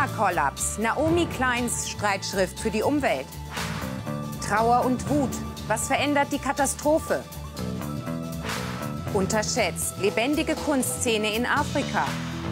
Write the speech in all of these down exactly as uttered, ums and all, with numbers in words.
Klimakollaps, Naomi Kleins Streitschrift für die Umwelt. Trauer und Wut, was verändert die Katastrophe? Unterschätzt, lebendige Kunstszene in Afrika.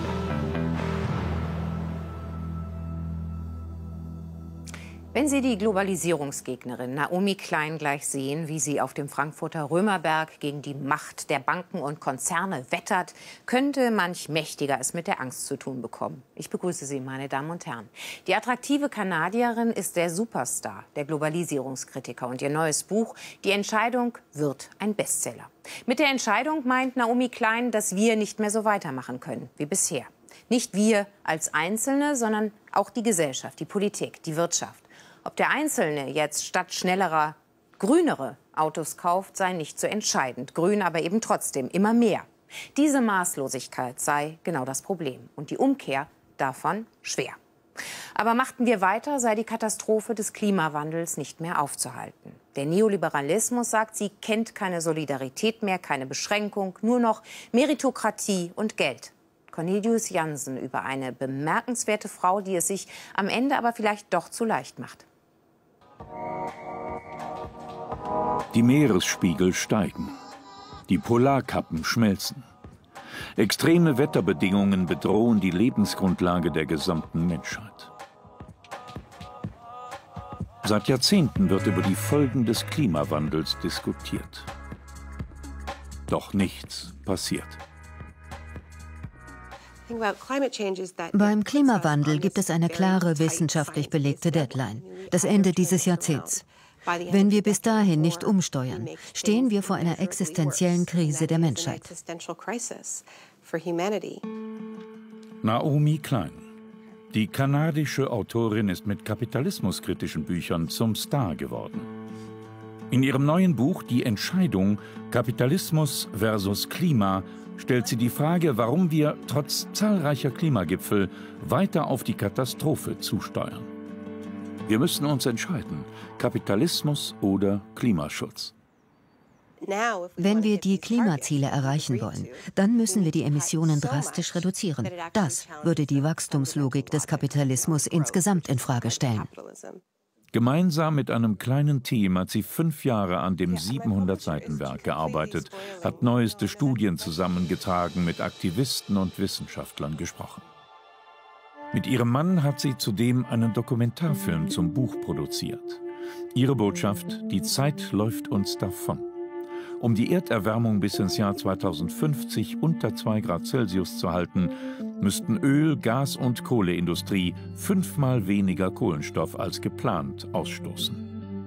Wenn Sie die Globalisierungsgegnerin Naomi Klein gleich sehen, wie sie auf dem Frankfurter Römerberg gegen die Macht der Banken und Konzerne wettert, könnte manch Mächtiger es mit der Angst zu tun bekommen. Ich begrüße Sie, meine Damen und Herren. Die attraktive Kanadierin ist der Superstar der Globalisierungskritiker und ihr neues Buch Die Entscheidung wird ein Bestseller. Mit der Entscheidung meint Naomi Klein, dass wir nicht mehr so weitermachen können wie bisher. Nicht wir als Einzelne, sondern auch die Gesellschaft, die Politik, die Wirtschaft. Ob der Einzelne jetzt statt schnellerer, grünere Autos kauft, sei nicht so entscheidend. Grün aber eben trotzdem immer mehr. Diese Maßlosigkeit sei genau das Problem. Und die Umkehr davon schwer. Aber machten wir weiter, sei die Katastrophe des Klimawandels nicht mehr aufzuhalten. Der Neoliberalismus, sagt sie, kennt keine Solidarität mehr, keine Beschränkung, nur noch Meritokratie und Geld. Cornelius Jansen über eine bemerkenswerte Frau, die es sich am Ende aber vielleicht doch zu leicht macht. Die Meeresspiegel steigen. Die Polarkappen schmelzen. Extreme Wetterbedingungen bedrohen die Lebensgrundlage der gesamten Menschheit. Seit Jahrzehnten wird über die Folgen des Klimawandels diskutiert. Doch nichts passiert. Beim Klimawandel gibt es eine klare wissenschaftlich belegte Deadline, das Ende dieses Jahrzehnts. Wenn wir bis dahin nicht umsteuern, stehen wir vor einer existenziellen Krise der Menschheit. Naomi Klein. Die kanadische Autorin ist mit kapitalismuskritischen Büchern zum Star geworden. In ihrem neuen Buch Die Entscheidung Kapitalismus versus Klima stellt sie die Frage, warum wir trotz zahlreicher Klimagipfel weiter auf die Katastrophe zusteuern. Wir müssen uns entscheiden, Kapitalismus oder Klimaschutz. Wenn wir die Klimaziele erreichen wollen, dann müssen wir die Emissionen drastisch reduzieren. Das würde die Wachstumslogik des Kapitalismus insgesamt infrage stellen. Gemeinsam mit einem kleinen Team hat sie fünf Jahre an dem siebenhundert-Seiten-Werk gearbeitet, hat neueste Studien zusammengetragen, mit Aktivisten und Wissenschaftlern gesprochen. Mit ihrem Mann hat sie zudem einen Dokumentarfilm zum Buch produziert. Ihre Botschaft: Die Zeit läuft uns davon. Um die Erderwärmung bis ins Jahr zweitausendfünfzig unter zwei Grad Celsius zu halten, müssten Öl-, Gas- und Kohleindustrie fünfmal weniger Kohlenstoff als geplant ausstoßen.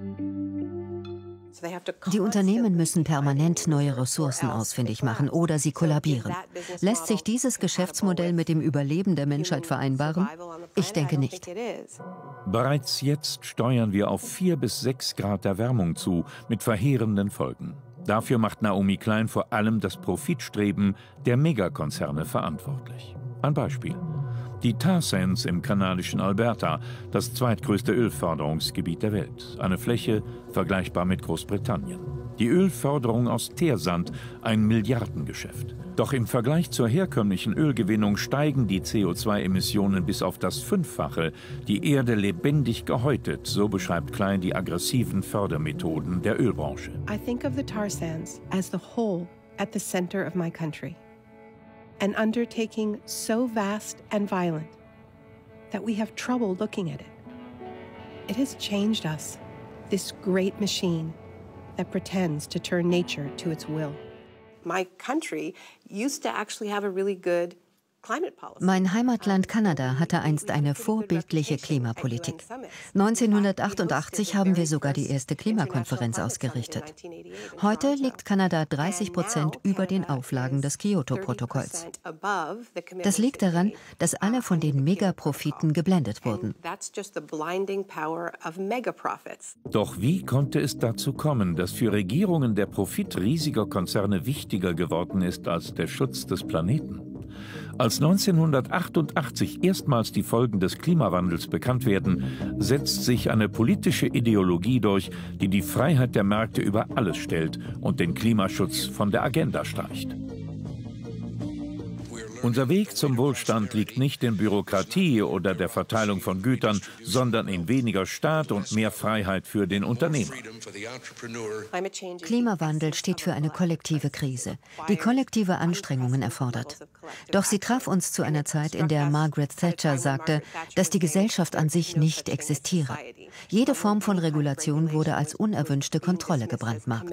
Die Unternehmen müssen permanent neue Ressourcen ausfindig machen oder sie kollabieren. Lässt sich dieses Geschäftsmodell mit dem Überleben der Menschheit vereinbaren? Ich denke nicht. Bereits jetzt steuern wir auf vier bis sechs Grad Erwärmung zu, mit verheerenden Folgen. Dafür macht Naomi Klein vor allem das Profitstreben der Megakonzerne verantwortlich. Ein Beispiel: Die Tar Sands im kanadischen Alberta, das zweitgrößte Ölförderungsgebiet der Welt. Eine Fläche vergleichbar mit Großbritannien. Die Ölförderung aus Teersand, ein Milliardengeschäft. Doch im Vergleich zur herkömmlichen Ölgewinnung steigen die C O zwei Emissionen bis auf das Fünffache, die Erde lebendig gehäutet, so beschreibt Klein die aggressiven Fördermethoden der Ölbranche. I think of the tar sands as the hole at the center of my country. An undertaking so vast and violent that we have trouble looking at it. It has changed us, this great machine that pretends to turn nature to its will. My country used to actually have a really good Mein Heimatland Kanada hatte einst eine vorbildliche Klimapolitik. neunzehnhundertachtundachtzig haben wir sogar die erste Klimakonferenz ausgerichtet. Heute liegt Kanada dreißig Prozent über den Auflagen des Kyoto-Protokolls. Das liegt daran, dass alle von den Megaprofiten geblendet wurden. Doch wie konnte es dazu kommen, dass für Regierungen der Profit riesiger Konzerne wichtiger geworden ist als der Schutz des Planeten? Als neunzehnhundertachtundachtzig erstmals die Folgen des Klimawandels bekannt werden, setzt sich eine politische Ideologie durch, die die Freiheit der Märkte über alles stellt und den Klimaschutz von der Agenda streicht. Unser Weg zum Wohlstand liegt nicht in Bürokratie oder der Verteilung von Gütern, sondern in weniger Staat und mehr Freiheit für den Unternehmer. Klimawandel steht für eine kollektive Krise, die kollektive Anstrengungen erfordert. Doch sie traf uns zu einer Zeit, in der Margaret Thatcher sagte, dass die Gesellschaft an sich nicht existiere. Jede Form von Regulation wurde als unerwünschte Kontrolle gebrandmarkt.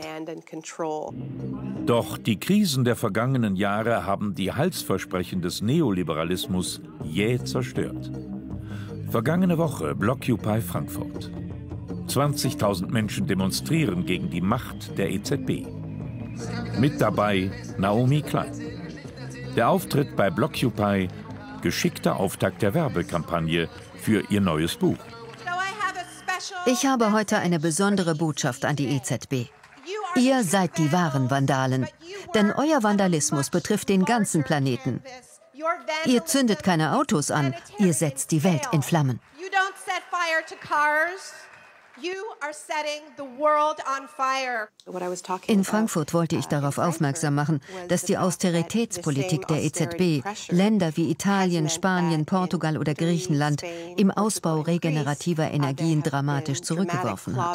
Doch die Krisen der vergangenen Jahre haben die Heilsversprechen des Neoliberalismus jäh zerstört. Vergangene Woche Blockupy Frankfurt. zwanzigtausend Menschen demonstrieren gegen die Macht der E Z B. Mit dabei Naomi Klein. Der Auftritt bei Blockupy, geschickter Auftakt der Werbekampagne für ihr neues Buch. Ich habe heute eine besondere Botschaft an die E Z B. Ihr seid die wahren Vandalen, denn euer Vandalismus betrifft den ganzen Planeten. Ihr zündet keine Autos an, ihr setzt die Welt in Flammen. In Frankfurt wollte ich darauf aufmerksam machen, dass die Austeritätspolitik der E Z B Länder wie Italien, Spanien, Portugal oder Griechenland im Ausbau regenerativer Energien dramatisch zurückgeworfen hat.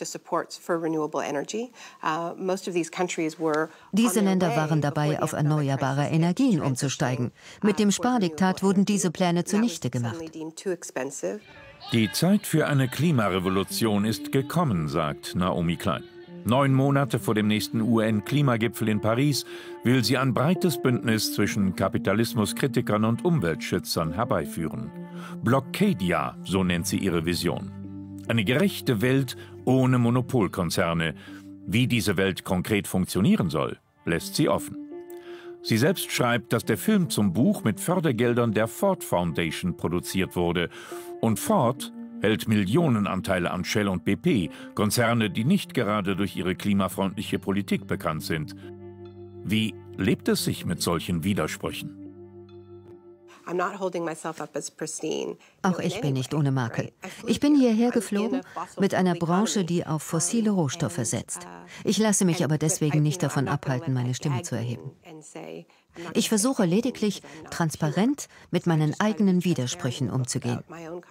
Diese Länder waren dabei, auf erneuerbare Energien umzusteigen. Mit dem Spardiktat wurden diese Pläne zunichte gemacht. Die Zeit für eine Klimarevolution ist gekommen, sagt Naomi Klein. Neun Monate vor dem nächsten U N-Klimagipfel in Paris will sie ein breites Bündnis zwischen Kapitalismuskritikern und Umweltschützern herbeiführen. Blockadia, so nennt sie ihre Vision. Eine gerechte Welt ohne Monopolkonzerne. Wie diese Welt konkret funktionieren soll, lässt sie offen. Sie selbst schreibt, dass der Film zum Buch mit Fördergeldern der Ford Foundation produziert wurde. Und Ford hält Millionenanteile an Shell und B P, Konzerne, die nicht gerade durch ihre klimafreundliche Politik bekannt sind. Wie lebt es sich mit solchen Widersprüchen? Auch ich bin nicht ohne Makel. Ich bin hierher geflogen mit einer Branche, die auf fossile Rohstoffe setzt. Ich lasse mich aber deswegen nicht davon abhalten, meine Stimme zu erheben. Ich versuche lediglich, transparent mit meinen eigenen Widersprüchen umzugehen.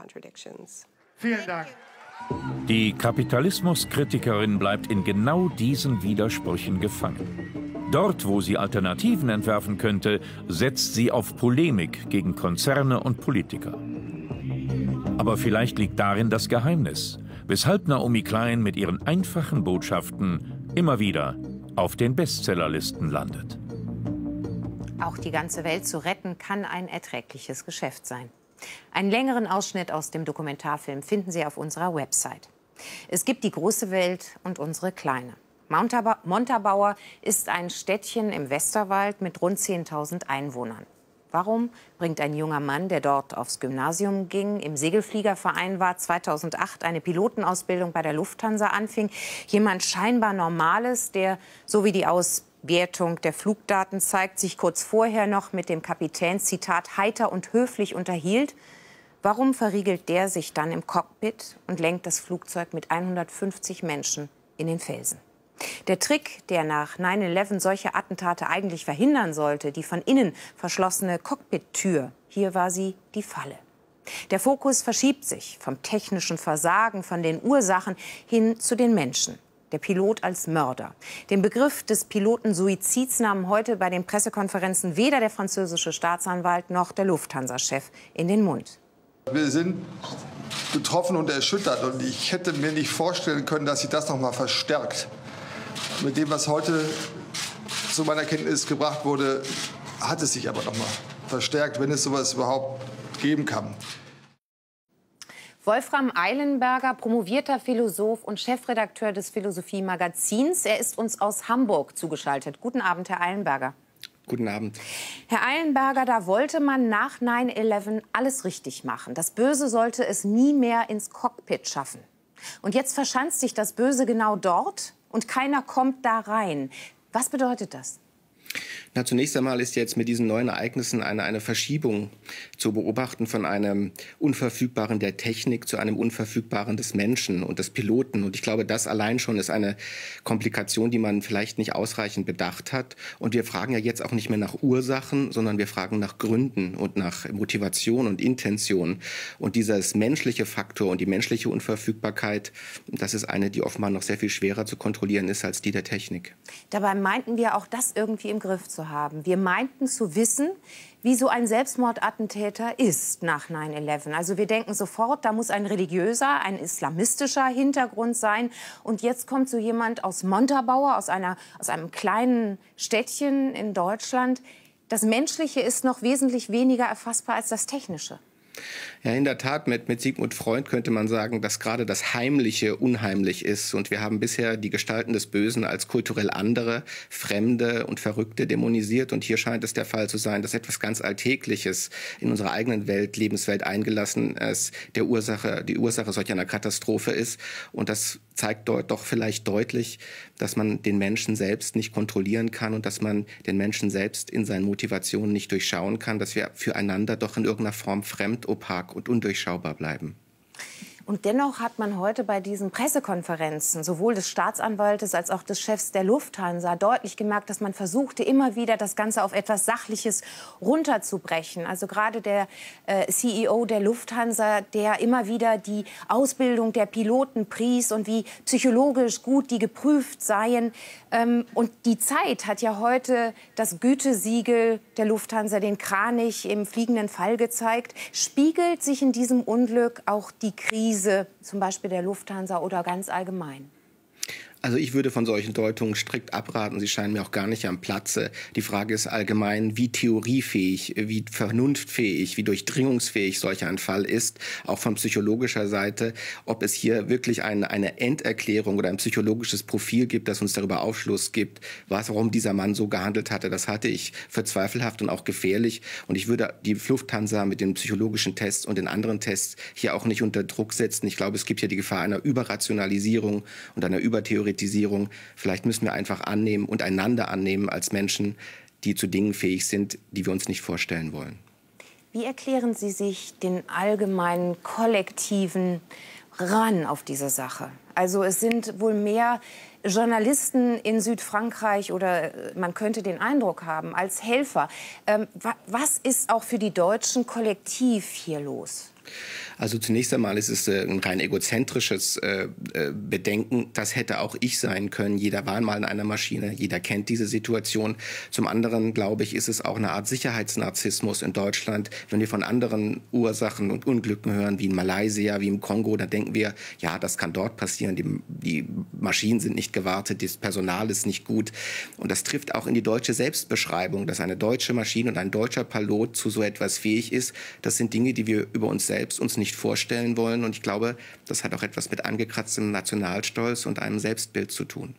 Vielen Dank. Die Kapitalismuskritikerin bleibt in genau diesen Widersprüchen gefangen. Dort, wo sie Alternativen entwerfen könnte, setzt sie auf Polemik gegen Konzerne und Politiker. Aber vielleicht liegt darin das Geheimnis, weshalb Naomi Klein mit ihren einfachen Botschaften immer wieder auf den Bestsellerlisten landet. Auch die ganze Welt zu retten, kann ein erträgliches Geschäft sein. Einen längeren Ausschnitt aus dem Dokumentarfilm finden Sie auf unserer Website. Es gibt die große Welt und unsere kleine. Montabaur ist ein Städtchen im Westerwald mit rund zehntausend Einwohnern. Warum bringt ein junger Mann, der dort aufs Gymnasium ging, im Segelfliegerverein war, zweitausendacht eine Pilotenausbildung bei der Lufthansa anfing, jemand scheinbar Normales, der, so wie die Auswertung der Flugdaten zeigt, sich kurz vorher noch mit dem Kapitän, Zitat, heiter und höflich unterhielt? Warum verriegelt der sich dann im Cockpit und lenkt das Flugzeug mit hundertfünfzig Menschen in den Felsen? Der Trick, der nach neun elf solche Attentate eigentlich verhindern sollte, die von innen verschlossene Cockpit-Tür, hier war sie die Falle. Der Fokus verschiebt sich vom technischen Versagen, von den Ursachen hin zu den Menschen. Der Pilot als Mörder. Den Begriff des Pilotensuizids nahmen heute bei den Pressekonferenzen weder der französische Staatsanwalt noch der Lufthansa-Chef in den Mund. Wir sind betroffen und erschüttert und ich hätte mir nicht vorstellen können, dass sich das noch mal verstärkt. Mit dem, was heute zu meiner Kenntnis gebracht wurde, hat es sich aber noch mal verstärkt, wenn es sowas überhaupt geben kann. Wolfram Eilenberger, promovierter Philosoph und Chefredakteur des Philosophie-Magazins. Er ist uns aus Hamburg zugeschaltet. Guten Abend, Herr Eilenberger. Guten Abend. Herr Eilenberger, da wollte man nach neun elf alles richtig machen. Das Böse sollte es nie mehr ins Cockpit schaffen. Und jetzt verschanzt sich das Böse genau dort und keiner kommt da rein. Was bedeutet das? Ja, zunächst einmal ist jetzt mit diesen neuen Ereignissen eine, eine Verschiebung zu beobachten von einem Unverfügbaren der Technik zu einem Unverfügbaren des Menschen und des Piloten. Und ich glaube, das allein schon ist eine Komplikation, die man vielleicht nicht ausreichend bedacht hat. Und wir fragen ja jetzt auch nicht mehr nach Ursachen, sondern wir fragen nach Gründen und nach Motivation und Intention. Und dieses menschliche Faktor und die menschliche Unverfügbarkeit, das ist eine, die offenbar noch sehr viel schwerer zu kontrollieren ist als die der Technik. Dabei meinten wir auch das irgendwie im Griff zu haben. Wir meinten zu wissen, wie so ein Selbstmordattentäter ist nach neun elf. Also wir denken sofort, da muss ein religiöser, ein islamistischer Hintergrund sein. Und jetzt kommt so jemand aus Montabaur, aus, einer, aus einem kleinen Städtchen in Deutschland. Das Menschliche ist noch wesentlich weniger erfassbar als das Technische. Ja, in der Tat, mit, mit Sigmund Freud könnte man sagen, dass gerade das Heimliche unheimlich ist. Und wir haben bisher die Gestalten des Bösen als kulturell andere, Fremde und Verrückte dämonisiert. Und hier scheint es der Fall zu sein, dass etwas ganz Alltägliches in unserer eigenen Welt, Lebenswelt eingelassen ist, der Ursache, die Ursache solch einer Katastrophe ist. Und das zeigt dort doch vielleicht deutlich, dass man den Menschen selbst nicht kontrollieren kann und dass man den Menschen selbst in seinen Motivationen nicht durchschauen kann, dass wir füreinander doch in irgendeiner Form fremd, opak und undurchschaubar bleiben. Und dennoch hat man heute bei diesen Pressekonferenzen sowohl des Staatsanwaltes als auch des Chefs der Lufthansa deutlich gemerkt, dass man versuchte, immer wieder das Ganze auf etwas Sachliches runterzubrechen. Also gerade der äh, C E O der Lufthansa, der immer wieder die Ausbildung der Piloten pries und wie psychologisch gut die geprüft seien. Ähm, und die Zeit hat ja heute das Gütesiegel der Lufthansa, den Kranich im fliegenden Fall gezeigt. Spiegelt sich in diesem Unglück auch die Krise zum Beispiel der Lufthansa oder ganz allgemein? Also ich würde von solchen Deutungen strikt abraten. Sie scheinen mir auch gar nicht am Platze. Die Frage ist allgemein, wie theoriefähig, wie vernunftfähig, wie durchdringungsfähig solch ein Fall ist, auch von psychologischer Seite. Ob es hier wirklich eine, eine Enderklärung oder ein psychologisches Profil gibt, das uns darüber Aufschluss gibt, was, warum dieser Mann so gehandelt hatte, das halte ich für zweifelhaft und auch gefährlich. Und ich würde die Lufthansa mit den psychologischen Tests und den anderen Tests hier auch nicht unter Druck setzen. Ich glaube, es gibt hier die Gefahr einer Überrationalisierung und einer Übertheorie. Vielleicht müssen wir einfach annehmen und einander annehmen als Menschen, die zu Dingen fähig sind, die wir uns nicht vorstellen wollen. Wie erklären Sie sich den allgemeinen kollektiven Ran auf diese Sache? Also es sind wohl mehr Journalisten in Südfrankreich oder man könnte den Eindruck haben, als Helfer. Ähm, was ist auch für die Deutschen kollektiv hier los? Also zunächst einmal ist es äh, ein rein egozentrisches äh, äh, Bedenken. Das hätte auch ich sein können. Jeder war mal in einer Maschine, jeder kennt diese Situation. Zum anderen, glaube ich, ist es auch eine Art Sicherheitsnarzissmus in Deutschland. Wenn wir von anderen Ursachen und Unglücken hören, wie in Malaysia, wie im Kongo, dann denken wir, ja, das kann dort passieren. Die, die Maschinen sind nicht gewartet, das Personal ist nicht gut. Und das trifft auch in die deutsche Selbstbeschreibung, dass eine deutsche Maschine und ein deutscher Pilot zu so etwas fähig ist. Das sind Dinge, die wir über uns selbst uns nicht vorstellen wollen. Und ich glaube, das hat auch etwas mit angekratztem Nationalstolz und einem Selbstbild zu tun.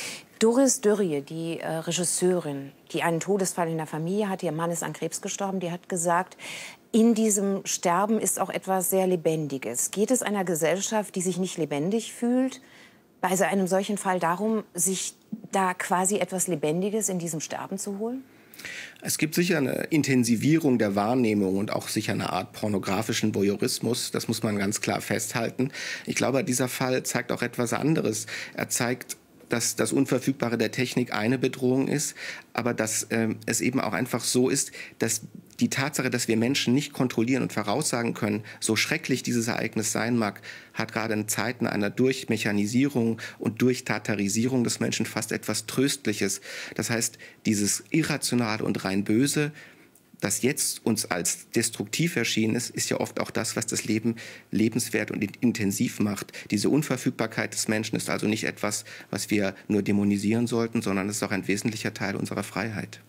Doris Dörrie, die äh, Regisseurin, die einen Todesfall in der Familie hat, ihr Mann ist an Krebs gestorben, die hat gesagt, in diesem Sterben ist auch etwas sehr Lebendiges. Geht es einer Gesellschaft, die sich nicht lebendig fühlt, bei einem solchen Fall darum, sich da quasi etwas Lebendiges in diesem Sterben zu holen? Es gibt sicher eine Intensivierung der Wahrnehmung und auch sicher eine Art pornografischen Voyeurismus. Das muss man ganz klar festhalten. Ich glaube, dieser Fall zeigt auch etwas anderes. Er zeigt, dass das Unverfügbare der Technik eine Bedrohung ist, aber dass äh, es eben auch einfach so ist, dass die Tatsache, dass wir Menschen nicht kontrollieren und voraussagen können, so schrecklich dieses Ereignis sein mag, hat gerade in Zeiten einer Durchmechanisierung und Durchtatarisierung des Menschen fast etwas Tröstliches. Das heißt, dieses Irrationale und rein Böse, das jetzt uns als destruktiv erschienen ist, ist ja oft auch das, was das Leben lebenswert und intensiv macht. Diese Unverfügbarkeit des Menschen ist also nicht etwas, was wir nur dämonisieren sollten, sondern es ist auch ein wesentlicher Teil unserer Freiheit.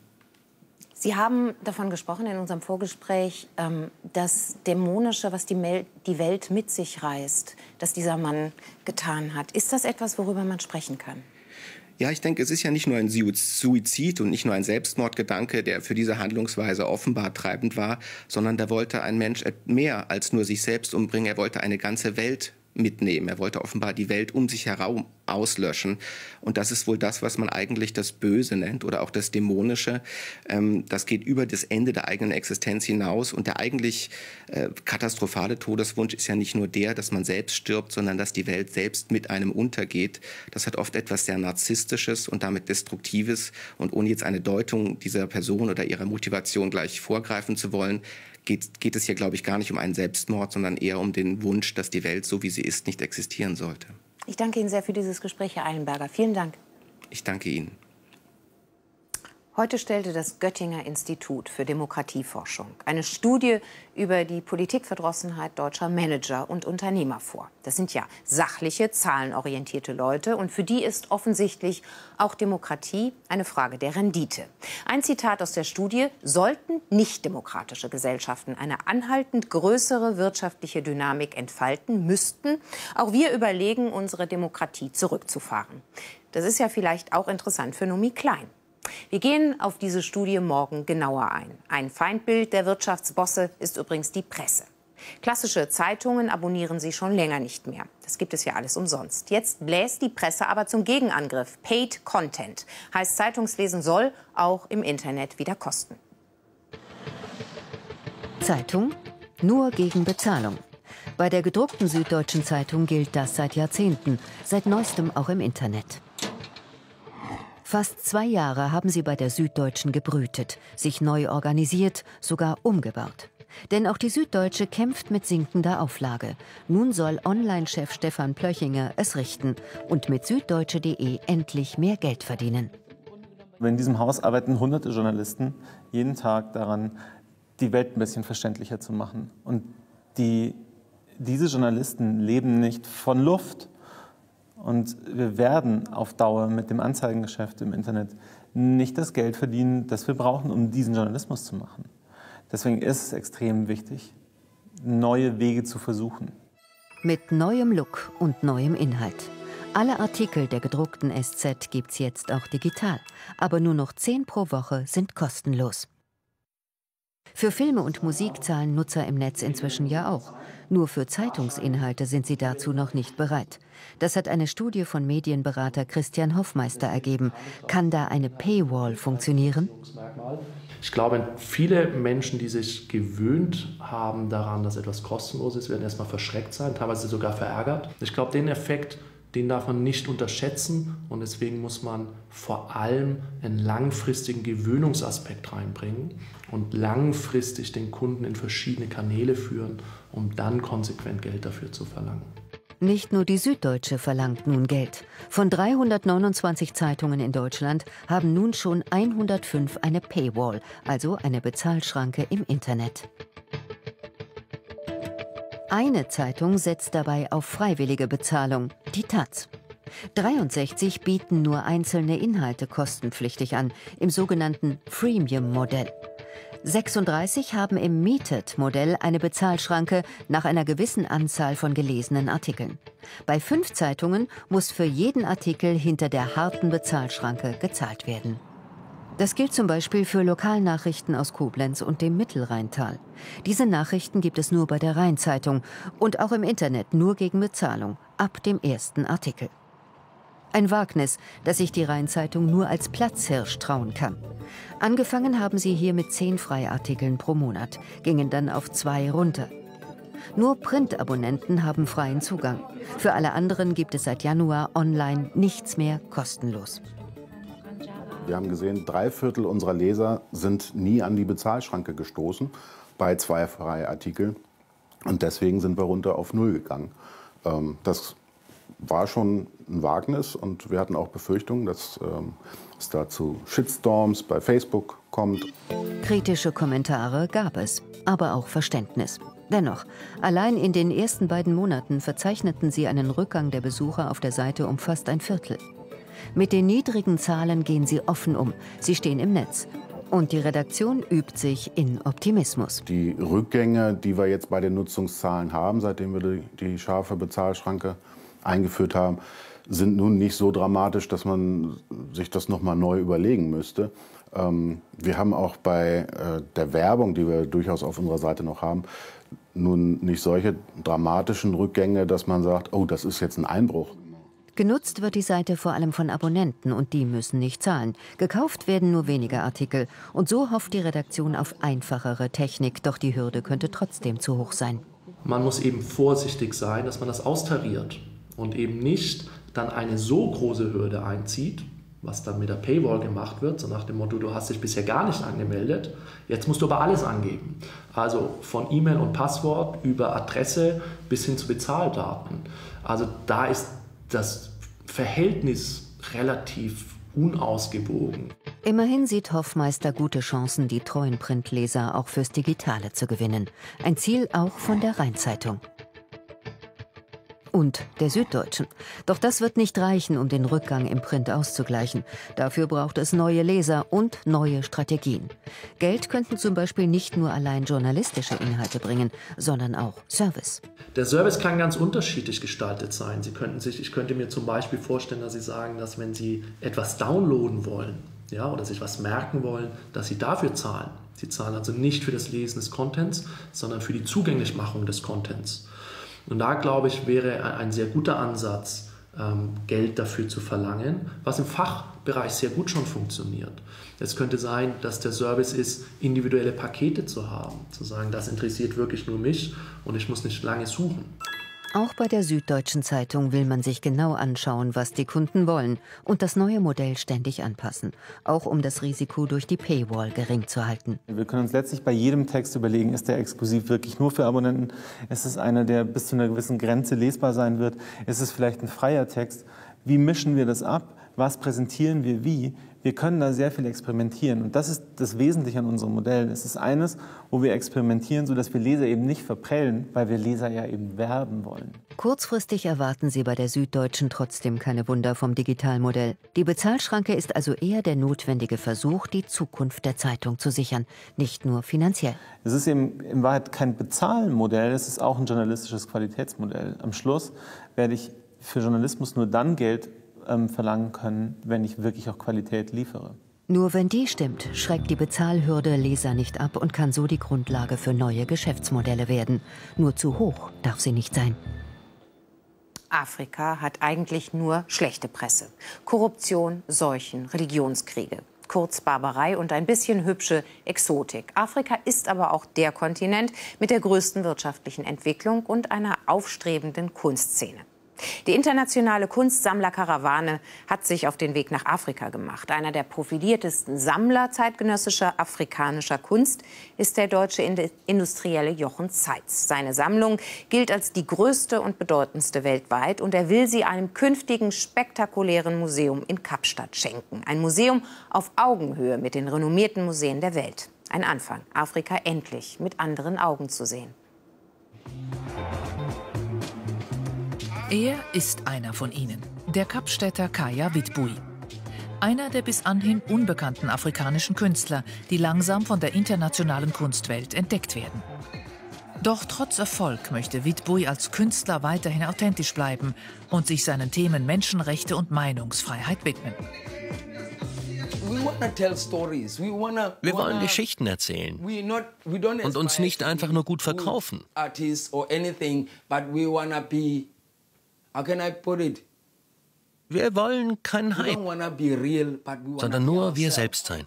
Sie haben davon gesprochen in unserem Vorgespräch, ähm, das Dämonische, was die, Mel die Welt mit sich reißt, das dieser Mann getan hat. Ist das etwas, worüber man sprechen kann? Ja, ich denke, es ist ja nicht nur ein Suizid und nicht nur ein Selbstmordgedanke, der für diese Handlungsweise offenbar treibend war, sondern da wollte ein Mensch mehr als nur sich selbst umbringen. Er wollte eine ganze Welt mitnehmen. Er wollte offenbar die Welt um sich herum auslöschen. Und das ist wohl das, was man eigentlich das Böse nennt oder auch das Dämonische. Ähm, das geht über das Ende der eigenen Existenz hinaus. Und der eigentlich äh, katastrophale Todeswunsch ist ja nicht nur der, dass man selbst stirbt, sondern dass die Welt selbst mit einem untergeht. Das hat oft etwas sehr Narzisstisches und damit Destruktives. Und ohne jetzt eine Deutung dieser Person oder ihrer Motivation gleich vorgreifen zu wollen, Geht, geht es hier, glaube ich, gar nicht um einen Selbstmord, sondern eher um den Wunsch, dass die Welt, so wie sie ist, nicht existieren sollte. Ich danke Ihnen sehr für dieses Gespräch, Herr Eilenberger. Vielen Dank. Ich danke Ihnen. Heute stellte das Göttinger Institut für Demokratieforschung eine Studie über die Politikverdrossenheit deutscher Manager und Unternehmer vor. Das sind ja sachliche, zahlenorientierte Leute und für die ist offensichtlich auch Demokratie eine Frage der Rendite. Ein Zitat aus der Studie: Sollten nichtdemokratische Gesellschaften eine anhaltend größere wirtschaftliche Dynamik entfalten, müssten auch wir überlegen, unsere Demokratie zurückzufahren. Das ist ja vielleicht auch interessant für Naomi Klein. Wir gehen auf diese Studie morgen genauer ein. Ein Feindbild der Wirtschaftsbosse ist übrigens die Presse. Klassische Zeitungen abonnieren sie schon länger nicht mehr. Das gibt es ja alles umsonst. Jetzt bläst die Presse aber zum Gegenangriff. Paid Content heißt, Zeitungslesen soll auch im Internet wieder kosten. Zeitung nur gegen Bezahlung. Bei der gedruckten Süddeutschen Zeitung gilt das seit Jahrzehnten, seit neuestem auch im Internet. Fast zwei Jahre haben sie bei der Süddeutschen gebrütet, sich neu organisiert, sogar umgebaut. Denn auch die Süddeutsche kämpft mit sinkender Auflage. Nun soll Online-Chef Stefan Plöchinger es richten und mit süddeutsche punkt de endlich mehr Geld verdienen. In diesem Haus arbeiten hunderte Journalisten jeden Tag daran, die Welt ein bisschen verständlicher zu machen. Und die, diese Journalisten leben nicht von Luft. Und wir werden auf Dauer mit dem Anzeigengeschäft im Internet nicht das Geld verdienen, das wir brauchen, um diesen Journalismus zu machen. Deswegen ist es extrem wichtig, neue Wege zu versuchen. Mit neuem Look und neuem Inhalt. Alle Artikel der gedruckten S Z gibt's jetzt auch digital. Aber nur noch zehn pro Woche sind kostenlos. Für Filme und Musik zahlen Nutzer im Netz inzwischen ja auch. Nur für Zeitungsinhalte sind sie dazu noch nicht bereit. Das hat eine Studie von Medienberater Christian Hoffmeister ergeben. Kann da eine Paywall funktionieren? Ich glaube, viele Menschen, die sich gewöhnt haben daran, dass etwas kostenlos ist, werden erstmal verschreckt sein, teilweise sogar verärgert. Ich glaube, den Effekt, den darf man nicht unterschätzen und deswegen muss man vor allem einen langfristigen Gewöhnungsaspekt reinbringen und langfristig den Kunden in verschiedene Kanäle führen, um dann konsequent Geld dafür zu verlangen. Nicht nur die Süddeutsche verlangt nun Geld. Von dreihundertneunundzwanzig Zeitungen in Deutschland haben nun schon hundertfünf eine Paywall, also eine Bezahlschranke im Internet. Eine Zeitung setzt dabei auf freiwillige Bezahlung, die Taz. dreiundsechzig bieten nur einzelne Inhalte kostenpflichtig an, im sogenannten Freemium-Modell. sechsunddreißig haben im Metered-Modell eine Bezahlschranke nach einer gewissen Anzahl von gelesenen Artikeln. Bei fünf Zeitungen muss für jeden Artikel hinter der harten Bezahlschranke gezahlt werden. Das gilt zum Beispiel für Lokalnachrichten aus Koblenz und dem Mittelrheintal. Diese Nachrichten gibt es nur bei der Rheinzeitung und auch im Internet nur gegen Bezahlung, ab dem ersten Artikel. Ein Wagnis, das sich die Rheinzeitung nur als Platzhirsch trauen kann. Angefangen haben sie hier mit zehn Freiartikeln pro Monat, gingen dann auf zwei runter. Nur Printabonnenten haben freien Zugang. Für alle anderen gibt es seit Januar online nichts mehr kostenlos. Wir haben gesehen, drei Viertel unserer Leser sind nie an die Bezahlschranke gestoßen bei zwei Freiartikeln. Und deswegen sind wir runter auf Null gegangen. Ähm, das war schon ein Wagnis und wir hatten auch Befürchtungen, dass ähm, es da zu Shitstorms bei Facebook kommt. Kritische Kommentare gab es, aber auch Verständnis. Dennoch, allein in den ersten beiden Monaten verzeichneten sie einen Rückgang der Besucher auf der Seite um fast ein Viertel. Mit den niedrigen Zahlen gehen sie offen um. Sie stehen im Netz. Und die Redaktion übt sich in Optimismus. Die Rückgänge, die wir jetzt bei den Nutzungszahlen haben, seitdem wir die, die scharfe Bezahlschranke eingeführt haben, sind nun nicht so dramatisch, dass man sich das noch mal neu überlegen müsste. Ähm, wir haben auch bei äh, der Werbung, die wir durchaus auf unserer Seite noch haben, nun nicht solche dramatischen Rückgänge, dass man sagt, oh, das ist jetzt ein Einbruch. Genutzt wird die Seite vor allem von Abonnenten und die müssen nicht zahlen. Gekauft werden nur wenige Artikel. Und so hofft die Redaktion auf einfachere Technik, doch die Hürde könnte trotzdem zu hoch sein. Man muss eben vorsichtig sein, dass man das austariert und eben nicht dann eine so große Hürde einzieht, was dann mit der Paywall gemacht wird, so nach dem Motto, du hast dich bisher gar nicht angemeldet, jetzt musst du aber alles angeben. Also von E-Mail und Passwort über Adresse bis hin zu Bezahldaten. Also da ist das Verhältnis relativ unausgewogen. Immerhin sieht Hoffmeister gute Chancen, die treuen Printleser auch fürs Digitale zu gewinnen. Ein Ziel auch von der Rhein-Zeitung. Und der Süddeutschen. Doch das wird nicht reichen, um den Rückgang im Print auszugleichen. Dafür braucht es neue Leser und neue Strategien. Geld könnten zum Beispiel nicht nur allein journalistische Inhalte bringen, sondern auch Service. Der Service kann ganz unterschiedlich gestaltet sein. Sie könnten sich, ich könnte mir zum Beispiel vorstellen, dass Sie sagen, dass wenn Sie etwas downloaden wollen, ja, oder sich was merken wollen, dass Sie dafür zahlen. Sie zahlen also nicht für das Lesen des Contents, sondern für die Zugänglichmachung des Contents. Und da, glaube ich, wäre ein sehr guter Ansatz, ähm, Geld dafür zu verlangen, was im Fachbereich sehr gut schon funktioniert. Es könnte sein, dass der Service ist, individuelle Pakete zu haben, zu sagen, das interessiert wirklich nur mich und ich muss nicht lange suchen. Auch bei der Süddeutschen Zeitung will man sich genau anschauen, was die Kunden wollen und das neue Modell ständig anpassen, auch um das Risiko durch die Paywall gering zu halten. Wir können uns letztlich bei jedem Text überlegen, ist der exklusiv wirklich nur für Abonnenten? Ist es einer, der bis zu einer gewissen Grenze lesbar sein wird? Ist es vielleicht ein freier Text? Wie mischen wir das ab? Was präsentieren wir wie? Wir können da sehr viel experimentieren und das ist das Wesentliche an unserem Modell. Es ist eines, wo wir experimentieren, sodass wir Leser eben nicht verprellen, weil wir Leser ja eben werben wollen. Kurzfristig erwarten Sie bei der Süddeutschen trotzdem keine Wunder vom Digitalmodell. Die Bezahlschranke ist also eher der notwendige Versuch, die Zukunft der Zeitung zu sichern, nicht nur finanziell. Es ist eben in Wahrheit kein Bezahlmodell, es ist auch ein journalistisches Qualitätsmodell. Am Schluss werde ich für Journalismus nur dann Geld verlangen können, wenn ich wirklich auch Qualität liefere. Nur wenn die stimmt, schreckt die Bezahlhürde Leser nicht ab und kann so die Grundlage für neue Geschäftsmodelle werden. Nur zu hoch darf sie nicht sein. Afrika hat eigentlich nur schlechte Presse. Korruption, Seuchen, Religionskriege. Kurz Barbarei und ein bisschen hübsche Exotik. Afrika ist aber auch der Kontinent mit der größten wirtschaftlichen Entwicklung und einer aufstrebenden Kunstszene. Die internationale Kunstsammlerkarawane hat sich auf den Weg nach Afrika gemacht. Einer der profiliertesten Sammler zeitgenössischer afrikanischer Kunst ist der deutsche Industrielle Jochen Zeitz. Seine Sammlung gilt als die größte und bedeutendste weltweit und er will sie einem künftigen spektakulären Museum in Kapstadt schenken. Ein Museum auf Augenhöhe mit den renommierten Museen der Welt. Ein Anfang, Afrika endlich mit anderen Augen zu sehen. Er ist einer von ihnen, der Kapstädter Kaya Witbooi. Einer der bis anhin unbekannten afrikanischen Künstler, die langsam von der internationalen Kunstwelt entdeckt werden. Doch trotz Erfolg möchte Witbooi als Künstler weiterhin authentisch bleiben und sich seinen Themen Menschenrechte und Meinungsfreiheit widmen. Wir wollen Geschichten erzählen und uns nicht einfach nur gut verkaufen. Wir wollen keinen Hype, sondern nur wir selbst sein.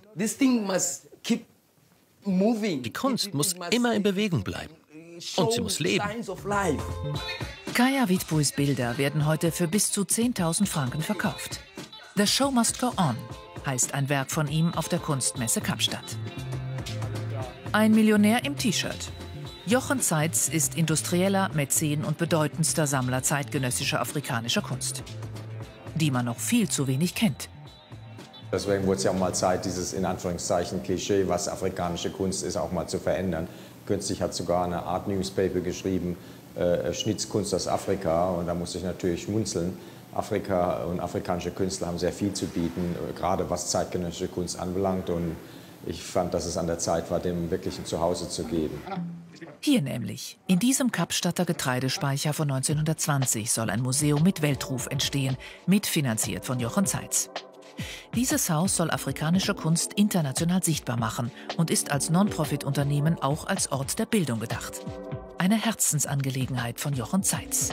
Die Kunst muss immer in Bewegung bleiben und sie muss leben. Kaya Witboois Bilder werden heute für bis zu zehntausend Franken verkauft. The Show Must Go On heißt ein Werk von ihm auf der Kunstmesse Kapstadt. Ein Millionär im T-Shirt. Jochen Zeitz ist industrieller, Mäzen und bedeutendster Sammler zeitgenössischer afrikanischer Kunst, die man noch viel zu wenig kennt. Deswegen wurde es ja auch mal Zeit, dieses in Anführungszeichen Klischee, was afrikanische Kunst ist, auch mal zu verändern. Kürzlich hat sogar eine Art Newspaper geschrieben, äh, Schnitzkunst aus Afrika, und da musste ich natürlich schmunzeln. Afrika und afrikanische Künstler haben sehr viel zu bieten, gerade was zeitgenössische Kunst anbelangt, und ich fand, dass es an der Zeit war, dem wirklich ein Zuhause zu geben. Hier nämlich, in diesem Kapstadter Getreidespeicher von neunzehnhundertzwanzig soll ein Museum mit Weltruf entstehen, mitfinanziert von Jochen Zeitz. Dieses Haus soll afrikanische Kunst international sichtbar machen und ist als Non-Profit-Unternehmen auch als Ort der Bildung gedacht. Eine Herzensangelegenheit von Jochen Zeitz.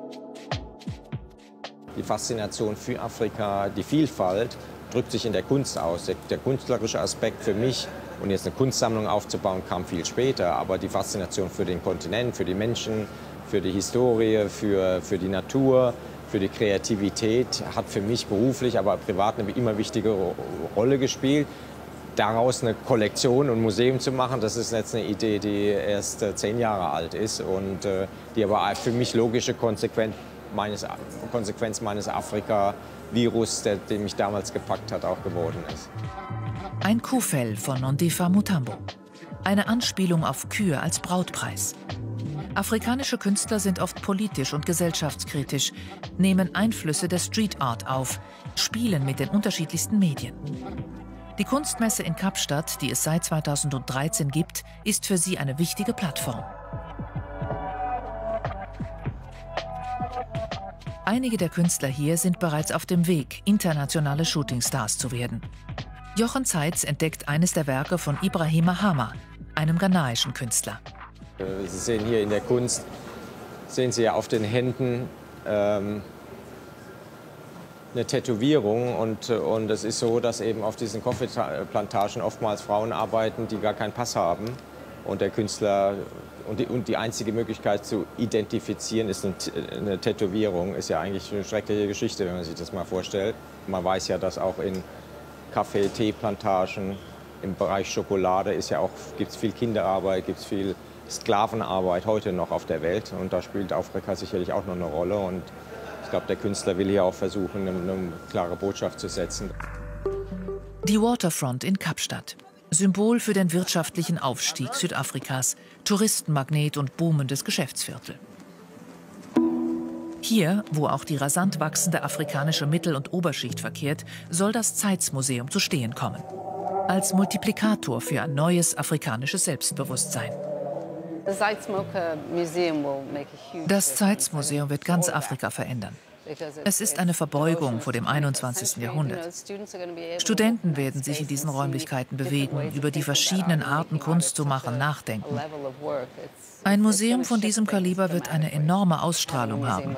Die Faszination für Afrika, die Vielfalt, drückt sich in der Kunst aus. Der, der künstlerische Aspekt für mich, und jetzt eine Kunstsammlung aufzubauen, kam viel später. Aber die Faszination für den Kontinent, für die Menschen, für die Historie, für, für die Natur, für die Kreativität hat für mich beruflich, aber privat eine immer wichtige Rolle gespielt. Daraus eine Kollektion und Museum zu machen, das ist jetzt eine Idee, die erst äh, zehn Jahre alt ist und äh, die aber für mich logische Konsequenz meines, Konsequenz meines Afrika-Virus, der, der mich damals gepackt hat, auch geworden ist. Ein Kuhfell von Nondifa Mutambo. Eine Anspielung auf Kühe als Brautpreis. Afrikanische Künstler sind oft politisch und gesellschaftskritisch, nehmen Einflüsse der Street Art auf, spielen mit den unterschiedlichsten Medien. Die Kunstmesse in Kapstadt, die es seit zweitausenddreizehn gibt, ist für sie eine wichtige Plattform. Einige der Künstler hier sind bereits auf dem Weg, internationale Shootingstars zu werden. Jochen Zeitz entdeckt eines der Werke von Ibrahim Mahama, einem ghanaischen Künstler. Sie sehen hier in der Kunst, sehen Sie ja auf den Händen ähm, eine Tätowierung. Und, und es ist so, dass eben auf diesen Kaffeeplantagen oftmals Frauen arbeiten, die gar keinen Pass haben. Und der Künstler, und die, und die einzige Möglichkeit zu identifizieren ist eine, eine Tätowierung. Ist ja eigentlich eine schreckliche Geschichte, wenn man sich das mal vorstellt. Man weiß ja, dass auch in Kaffee-, Teeplantagen, im Bereich Schokolade ist ja auch, gibt es viel Kinderarbeit, gibt es viel Sklavenarbeit heute noch auf der Welt. Und da spielt Afrika sicherlich auch noch eine Rolle. Und ich glaube, der Künstler will hier auch versuchen, eine, eine klare Botschaft zu setzen. Die Waterfront in Kapstadt. Symbol für den wirtschaftlichen Aufstieg Südafrikas, Touristenmagnet und boomendes Geschäftsviertel. Hier, wo auch die rasant wachsende afrikanische Mittel- und Oberschicht verkehrt, soll das Zeitz-Museum zu stehen kommen. Als Multiplikator für ein neues afrikanisches Selbstbewusstsein. Das Zeitz-Museum wird ganz Afrika verändern. Es ist eine Verbeugung vor dem einundzwanzigsten Jahrhundert. Studenten werden sich in diesen Räumlichkeiten bewegen, über die verschiedenen Arten, Kunst zu machen, nachdenken. Ein Museum von diesem Kaliber wird eine enorme Ausstrahlung haben.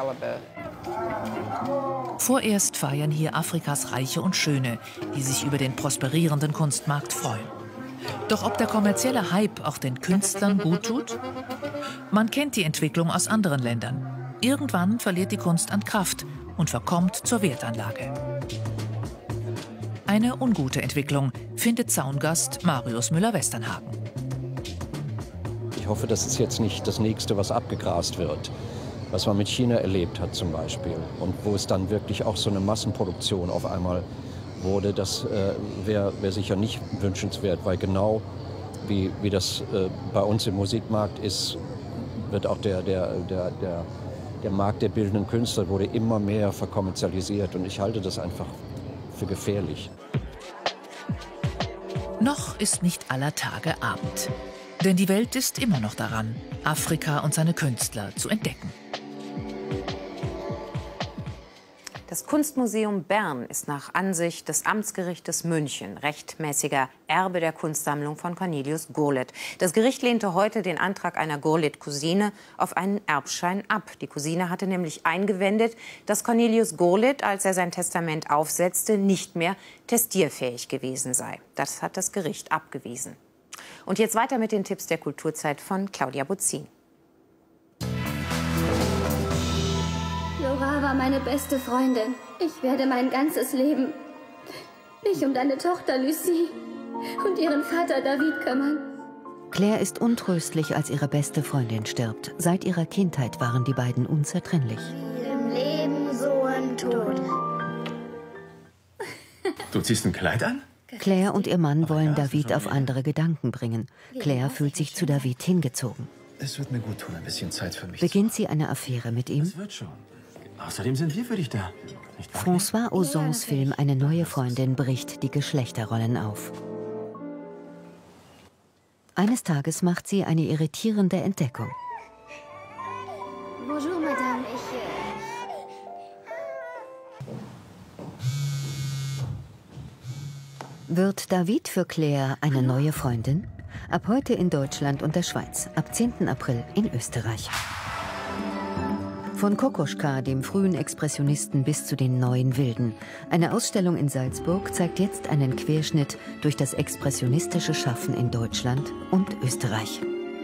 Vorerst feiern hier Afrikas Reiche und Schöne, die sich über den prosperierenden Kunstmarkt freuen. Doch ob der kommerzielle Hype auch den Künstlern gut tut? Man kennt die Entwicklung aus anderen Ländern. Irgendwann verliert die Kunst an Kraft und verkommt zur Wertanlage. Eine ungute Entwicklung, findet Zaungast Marius Müller-Westernhagen. Ich hoffe, das ist jetzt nicht das Nächste, was abgegrast wird, was man mit China erlebt hat zum Beispiel. Und wo es dann wirklich auch so eine Massenproduktion auf einmal wurde, das äh, wäre wär sicher nicht wünschenswert, weil genau wie, wie das äh, bei uns im Musikmarkt ist, wird auch der, der, der, der Der Markt der bildenden Künstler wurde immer mehr verkommerzialisiert und ich halte das einfach für gefährlich. Noch ist nicht aller Tage Abend. Denn die Welt ist immer noch daran, Afrika und seine Künstler zu entdecken. Das Kunstmuseum Bern ist nach Ansicht des Amtsgerichtes München rechtmäßiger Erbe der Kunstsammlung von Cornelius Gurlitt. Das Gericht lehnte heute den Antrag einer Gurlitt-Cousine auf einen Erbschein ab. Die Cousine hatte nämlich eingewendet, dass Cornelius Gurlitt, als er sein Testament aufsetzte, nicht mehr testierfähig gewesen sei. Das hat das Gericht abgewiesen. Und jetzt weiter mit den Tipps der Kulturzeit von Claudia Buzin. Laura war meine beste Freundin. Ich werde mein ganzes Leben mich um deine Tochter Lucie und ihren Vater David kümmern. Claire ist untröstlich, als ihre beste Freundin stirbt. Seit ihrer Kindheit waren die beiden unzertrennlich. Im Leben so im Tod. Du ziehst ein Kleid an? Claire und ihr Mann wollen David auf andere Gedanken bringen. Claire fühlt sich zu David hingezogen. Es wird mir gut tun, ein bisschen Zeit für mich. Beginnt sie eine Affäre mit ihm? Das wird schon. Außerdem sind wir für dich da. Nicht wahr? François Ozons Film Eine neue Freundin bricht die Geschlechterrollen auf. Eines Tages macht sie eine irritierende Entdeckung. Bonjour, Madame. Ich... Wird David für Claire eine neue Freundin? Ab heute in Deutschland und der Schweiz, ab zehnten April in Österreich. Von Kokoschka, dem frühen Expressionisten, bis zu den neuen Wilden. Eine Ausstellung in Salzburg zeigt jetzt einen Querschnitt durch das expressionistische Schaffen in Deutschland und Österreich.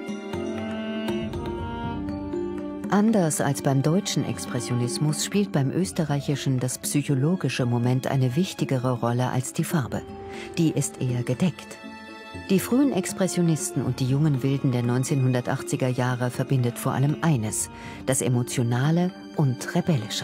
Anders als beim deutschen Expressionismus spielt beim österreichischen das psychologische Moment eine wichtigere Rolle als die Farbe. Die ist eher gedeckt. Die frühen Expressionisten und die jungen Wilden der neunzehnhundertachtziger Jahre verbindet vor allem eines: das Emotionale und Rebellische.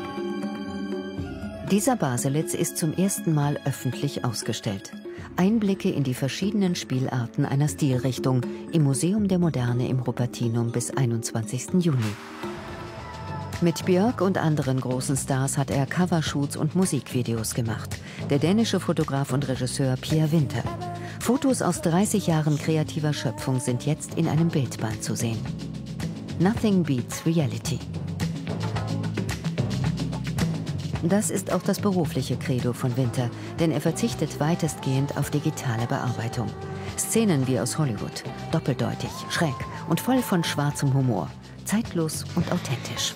Dieser Baselitz ist zum ersten Mal öffentlich ausgestellt. Einblicke in die verschiedenen Spielarten einer Stilrichtung im Museum der Moderne im Rupertinum bis einundzwanzigsten Juni. Mit Björk und anderen großen Stars hat er Covershoots und Musikvideos gemacht. Der dänische Fotograf und Regisseur Pierre Winter. Fotos aus dreißig Jahren kreativer Schöpfung sind jetzt in einem Bildband zu sehen. Nothing beats reality. Das ist auch das berufliche Credo von Winter, denn er verzichtet weitestgehend auf digitale Bearbeitung. Szenen wie aus Hollywood, doppeldeutig, schräg und voll von schwarzem Humor, zeitlos und authentisch.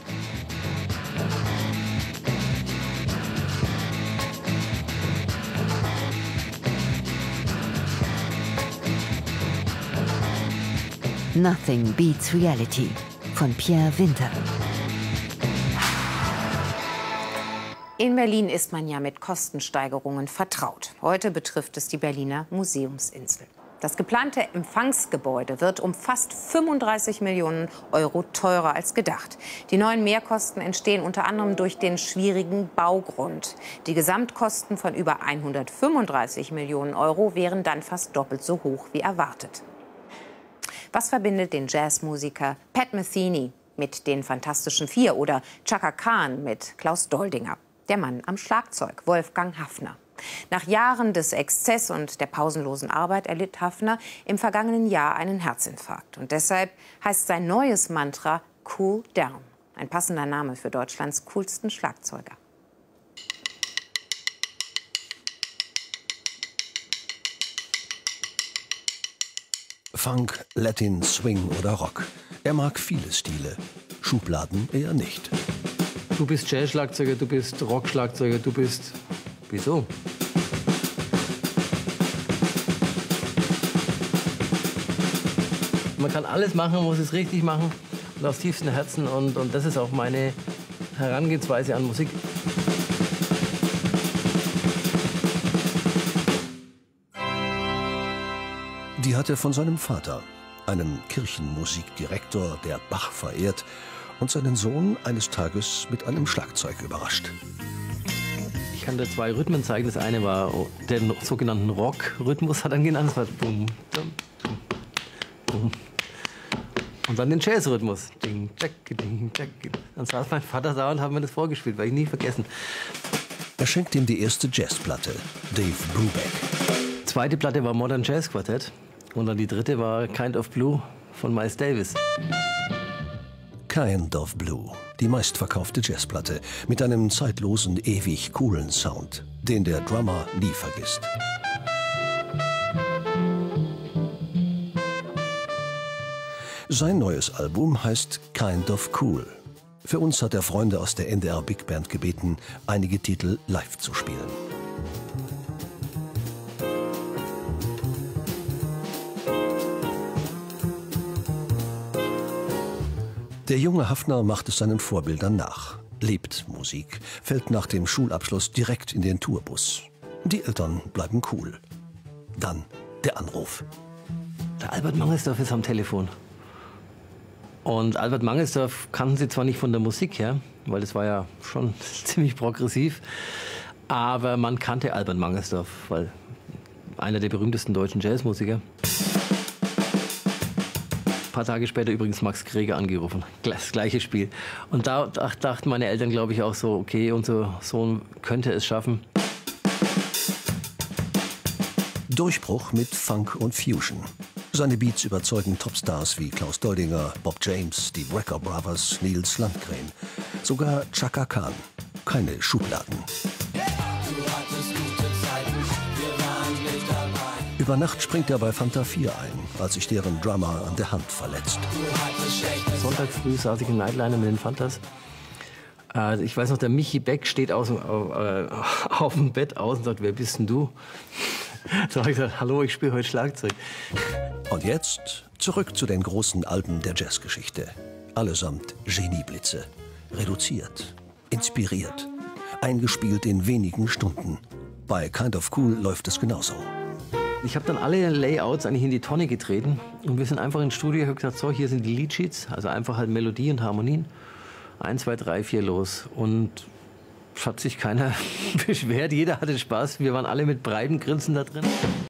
Nothing beats reality von Pierre Winter. In Berlin ist man ja mit Kostensteigerungen vertraut. Heute betrifft es die Berliner Museumsinsel. Das geplante Empfangsgebäude wird um fast fünfunddreißig Millionen Euro teurer als gedacht. Die neuen Mehrkosten entstehen unter anderem durch den schwierigen Baugrund. Die Gesamtkosten von über hundertfünfunddreißig Millionen Euro wären dann fast doppelt so hoch wie erwartet. Was verbindet den Jazzmusiker Pat Metheny mit den Fantastischen Vier oder Chaka Khan mit Klaus Doldinger? Der Mann am Schlagzeug, Wolfgang Haffner. Nach Jahren des Exzesses und der pausenlosen Arbeit erlitt Haffner im vergangenen Jahr einen Herzinfarkt. Und deshalb heißt sein neues Mantra Cool Down. Ein passender Name für Deutschlands coolsten Schlagzeuger. Funk, Latin, Swing oder Rock. Er mag viele Stile, Schubladen eher nicht. Du bist Jazz-Schlagzeuger, du bist Rock-Schlagzeuger, du bist... Wieso? Man kann alles machen, man muss es richtig machen und aus tiefstem Herzen. Und, und das ist auch meine Herangehensweise an Musik. Die hat er von seinem Vater, einem Kirchenmusikdirektor, der Bach verehrt und seinen Sohn eines Tages mit einem Schlagzeug überrascht. Ich kann dir zwei Rhythmen zeigen. Das eine war den sogenannten Rock-Rhythmus, hat er genannt. Das war bum, bum, bum. Und dann den Jazz-Rhythmus. Ding, tschak, ding, tschak. Dann saß mein Vater da und hat mir das vorgespielt, werde ich nie vergessen. Er schenkt ihm die erste Jazzplatte, Dave Brubeck. Die zweite Platte war Modern Jazz Quartet. Und dann die dritte war Kind of Blue von Miles Davis. Kind of Blue, die meistverkaufte Jazzplatte mit einem zeitlosen, ewig coolen Sound, den der Drummer nie vergisst. Sein neues Album heißt Kind of Cool. Für uns hat er Freunde aus der N D R Big Band gebeten, einige Titel live zu spielen. Der junge Haffner macht es seinen Vorbildern nach, liebt Musik, fällt nach dem Schulabschluss direkt in den Tourbus. Die Eltern bleiben cool. Dann der Anruf. Der Albert Mangelsdorf ist am Telefon. Und Albert Mangelsdorf kannten sie zwar nicht von der Musik her, weil das war ja schon ziemlich progressiv, aber man kannte Albert Mangelsdorf, weil einer der berühmtesten deutschen Jazzmusiker. Ein paar Tage später übrigens Max Greger angerufen. Das gleiche Spiel. Und da dachten meine Eltern, glaube ich, auch so, okay, unser Sohn könnte es schaffen. Durchbruch mit Funk und Fusion. Seine Beats überzeugen Topstars wie Klaus Doldinger, Bob James, die Brecker Brothers, Nils Landgren. Sogar Chaka Khan. Keine Schubladen. Über Nacht springt er bei Fanta vier ein, als sich deren Drummer an der Hand verletzt. Sonntag früh saß ich im Nightliner mit den Fantas. Äh, ich weiß noch, der Michi Beck steht außen, äh, auf dem Bett aus und sagt, wer bist denn du? Da habe ich gesagt, hallo, ich spiele heute Schlagzeug. Und jetzt zurück zu den großen Alben der Jazzgeschichte. Allesamt Genieblitze. Reduziert, inspiriert, eingespielt in wenigen Stunden. Bei Kind of Cool läuft es genauso. Ich habe dann alle Layouts eigentlich in die Tonne getreten und wir sind einfach ins Studio und haben gesagt, so, hier sind die Leadsheets, also einfach halt Melodie und Harmonien. Eins, zwei, drei, vier, los. Und es hat sich keiner beschwert, jeder hatte Spaß, wir waren alle mit breitem Grinsen da drin.